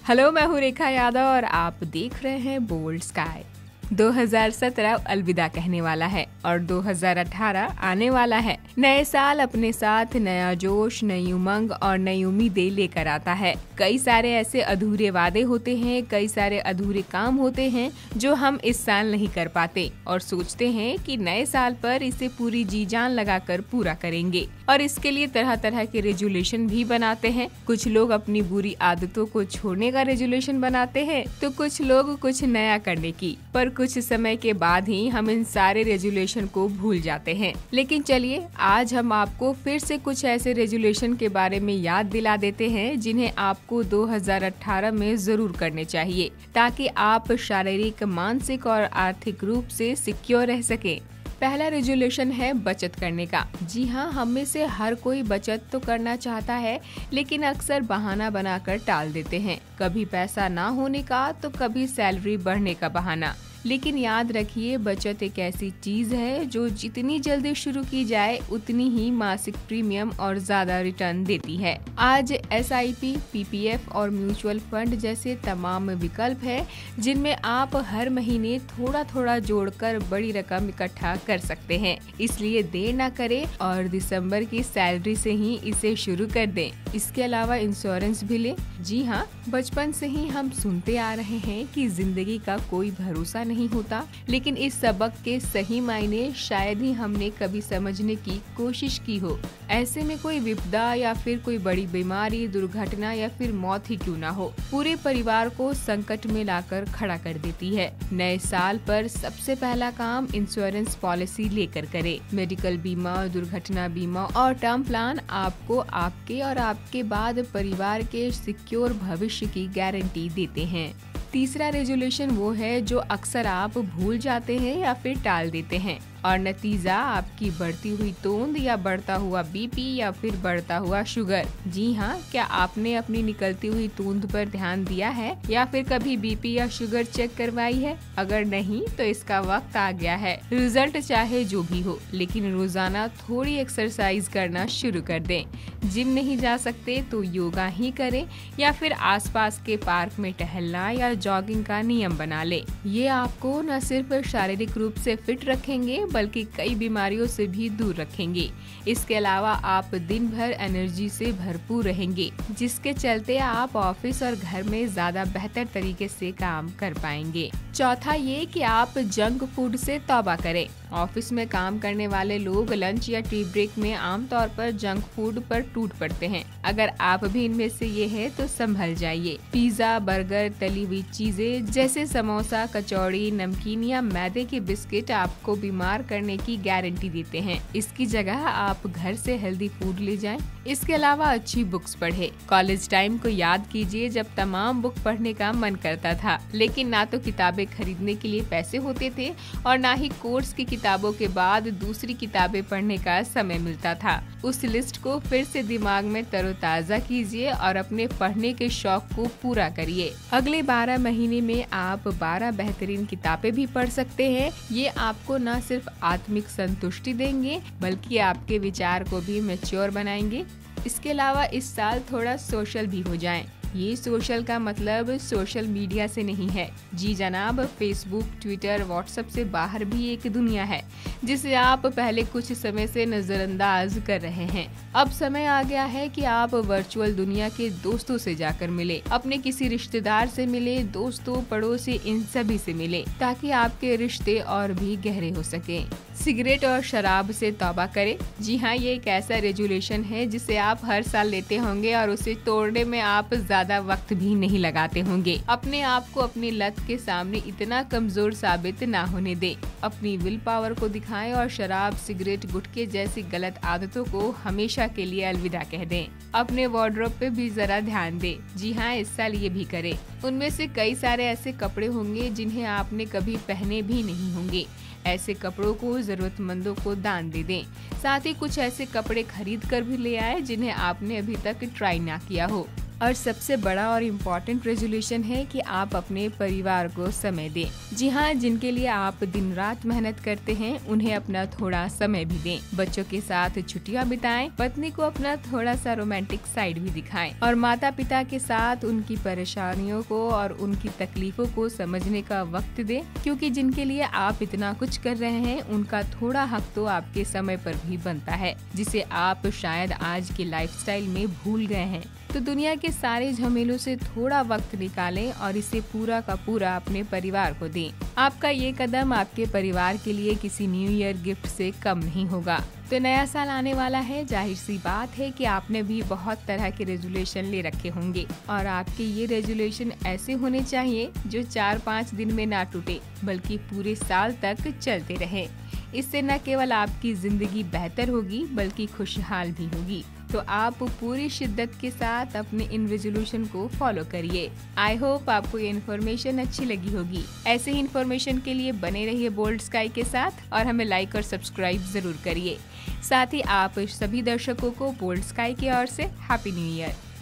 Hello, मैं हूँ रेखा यादव और आप देख रहे हैं बोल्ड स्काई। 2017 अलविदा कहने वाला है और 2018 आने वाला है। नए साल अपने साथ नया जोश, नई उमंग और नई उम्मीदें लेकर आता है। कई सारे ऐसे अधूरे वादे होते हैं, कई सारे अधूरे काम होते हैं जो हम इस साल नहीं कर पाते और सोचते हैं कि नए साल पर इसे पूरी जी जान लगाकर पूरा करेंगे और इसके लिए तरह तरह के रेजोल्यूशन भी बनाते हैं। कुछ लोग अपनी बुरी आदतों को छोड़ने का रेजोल्यूशन बनाते हैं तो कुछ लोग कुछ नया करने की, पर कुछ समय के बाद ही हम इन सारे रेजोल्यूशन को भूल जाते हैं। लेकिन चलिए आज हम आपको फिर से कुछ ऐसे रेजोल्यूशन के बारे में याद दिला देते हैं जिन्हें आपको 2018 में जरूर करने चाहिए ताकि आप शारीरिक, मानसिक और आर्थिक रूप से सिक्योर रह सकें। पहला रेजोल्यूशन है बचत करने का। जी हाँ, हम में से हर कोई बचत तो करना चाहता है लेकिन अक्सर बहाना बनाकर टाल देते हैं। कभी पैसा ना होने का तो कभी सैलरी बढ़ने का बहाना। लेकिन याद रखिए, बचत एक ऐसी चीज है जो जितनी जल्दी शुरू की जाए उतनी ही मासिक प्रीमियम और ज्यादा रिटर्न देती है। आज SIP, PPF और म्यूचुअल फंड जैसे तमाम विकल्प है जिनमें आप हर महीने थोड़ा थोड़ा जोड़कर बड़ी रकम इकट्ठा कर सकते हैं। इसलिए देर ना करें और दिसंबर की सैलरी से ही इसे शुरू कर दें। इसके अलावा इंश्योरेंस भी लें। जी हाँ, बचपन से ही हम सुनते आ रहे हैं कि जिंदगी का कोई भरोसा नहीं होता, लेकिन इस सबक के सही मायने शायद ही हमने कभी समझने की कोशिश की हो। ऐसे में कोई विपदा या फिर कोई बड़ी बीमारी, दुर्घटना या फिर मौत ही क्यों ना हो, पूरे परिवार को संकट में लाकर खड़ा कर देती है। नए साल पर सबसे पहला काम इंश्योरेंस पॉलिसी लेकर करें। मेडिकल बीमा, दुर्घटना बीमा और टर्म प्लान आपको आपके और आपके बाद परिवार के सिक्योर भविष्य की गारंटी देते हैं। तीसरा रेजोल्यूशन वो है जो अक्सर आप भूल जाते हैं या फिर टाल देते हैं और नतीजा आपकी बढ़ती हुई तोंद या बढ़ता हुआ BP या फिर बढ़ता हुआ शुगर। जी हाँ, क्या आपने अपनी निकलती हुई तोंद पर ध्यान दिया है या फिर कभी BP या शुगर चेक करवाई है? अगर नहीं तो इसका वक्त आ गया है। रिजल्ट चाहे जो भी हो, लेकिन रोजाना थोड़ी एक्सरसाइज करना शुरू कर दें। जिम नहीं जा सकते तो योगा ही करें या फिर आसपास के पार्क में टहलना या जॉगिंग का नियम बना ले। ये आपको न सिर्फ शारीरिक रूप से फिट रखेंगे बल्कि कई बीमारियों से भी दूर रखेंगे। इसके अलावा आप दिन भर एनर्जी से भरपूर रहेंगे, जिसके चलते आप ऑफिस और घर में ज्यादा बेहतर तरीके से काम कर पाएंगे। चौथा ये कि आप जंक फूड से तौबा करें। ऑफिस में काम करने वाले लोग लंच या टी ब्रेक में आमतौर पर जंक फूड पर टूट पड़ते हैं। अगर आप भी इनमें से ये है तो संभल जाइए। पिज्जा, बर्गर, तली हुई चीजें जैसे समोसा, कचौड़ी, नमकीन या मैदे के बिस्किट आपको बीमार करने की गारंटी देते हैं। इसकी जगह आप घर से हेल्दी फूड ले जाएं। इसके अलावा अच्छी बुक्स पढ़े। कॉलेज टाइम को याद कीजिए जब तमाम बुक पढ़ने का मन करता था, लेकिन ना तो किताबें खरीदने के लिए पैसे होते थे और ना ही कोर्स की किताबों के बाद दूसरी किताबें पढ़ने का समय मिलता था। उस लिस्ट को फिर से दिमाग में तरोताजा कीजिए और अपने पढ़ने के शौक को पूरा करिए। अगले 12 महीने में आप 12 बेहतरीन किताबें भी पढ़ सकते हैं। ये आपको न सिर्फ आत्मिक संतुष्टि देंगे बल्कि आपके विचार को भी मैच्योर बनाएंगे। इसके अलावा इस साल थोड़ा सोशल भी हो जाएं। ये सोशल का मतलब सोशल मीडिया से नहीं है। जी जनाब, फेसबुक, ट्विटर, व्हाट्सएप से बाहर भी एक दुनिया है जिसे आप पहले कुछ समय से नजरअंदाज कर रहे हैं। अब समय आ गया है कि आप वर्चुअल दुनिया के दोस्तों से जाकर मिले, अपने किसी रिश्तेदार से मिले, दोस्तों, पड़ोसी, इन सभी से मिले ताकि आपके रिश्ते और भी गहरे हो सके। सिगरेट और शराब से तौबा करें। जी हाँ, ये एक ऐसा रेजोल्यूशन है जिसे आप हर साल लेते होंगे और उसे तोड़ने में आप ज्यादा वक्त भी नहीं लगाते होंगे। अपने आप को अपनी लत के सामने इतना कमजोर साबित ना होने दे। अपनी विल पावर को दिखाएं और शराब, सिगरेट, गुटखे जैसी गलत आदतों को हमेशा के लिए अलविदा कह दें। अपने वार्डरोब पे भी जरा ध्यान दें। जी हाँ, इस साल ये भी करें। उनमें से कई सारे ऐसे कपड़े होंगे जिन्हें आपने कभी पहने भी नहीं होंगे। ऐसे कपड़ों को जरूरतमंदों को दान दे दें। साथ ही कुछ ऐसे कपड़े खरीद कर भी ले आए जिन्हें आपने अभी तक ट्राई ना किया हो। और सबसे बड़ा और इम्पोर्टेंट रेजोल्यूशन है कि आप अपने परिवार को समय दें। जी हाँ, जिनके लिए आप दिन रात मेहनत करते हैं उन्हें अपना थोड़ा समय भी दें। बच्चों के साथ छुट्टियां बिताएं, पत्नी को अपना थोड़ा सा रोमांटिक साइड भी दिखाएं और माता पिता के साथ उनकी परेशानियों को और उनकी तकलीफों को समझने का वक्त दें, क्योंकि जिनके लिए आप इतना कुछ कर रहे हैं उनका थोड़ा हक तो आपके समय पर भी बनता है, जिसे आप शायद आज के लाइफस्टाइल में भूल गए हैं। तो दुनिया के सारे झमेलों से थोड़ा वक्त निकालें और इसे पूरा का पूरा अपने परिवार को दें। आपका ये कदम आपके परिवार के लिए किसी न्यू ईयर गिफ्ट से कम नहीं होगा। तो नया साल आने वाला है, जाहिर सी बात है कि आपने भी बहुत तरह के रेजोल्यूशन ले रखे होंगे और आपके ये रेजोल्यूशन ऐसे होने चाहिए जो 4-5 दिन में ना टूटे बल्कि पूरे साल तक चलते रहे। इससे न केवल आपकी जिंदगी बेहतर होगी बल्कि खुशहाल भी होगी। तो आप पूरी शिद्दत के साथ अपने इन रेजोल्यूशन को फॉलो करिए। आई होप आपको ये इन्फॉर्मेशन अच्छी लगी होगी। ऐसे ही इन्फॉर्मेशन के लिए बने रहिए बोल्ड स्काई के साथ और हमें लाइक और सब्सक्राइब जरूर करिए। साथ ही आप सभी दर्शकों को बोल्ड स्काई की ओर से हैप्पी न्यू ईयर।